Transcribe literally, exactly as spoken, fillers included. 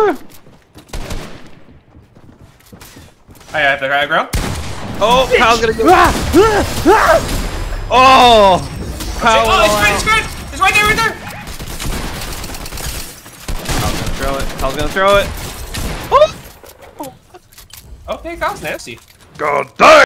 I have the high ground. Oh, Kyle's gonna go. Oh! Kyle, Oh, it's good, it's good! It's right there, right there! Kyle's gonna throw it. Kyle's gonna throw it. Okay, Kyle's nasty. God damn!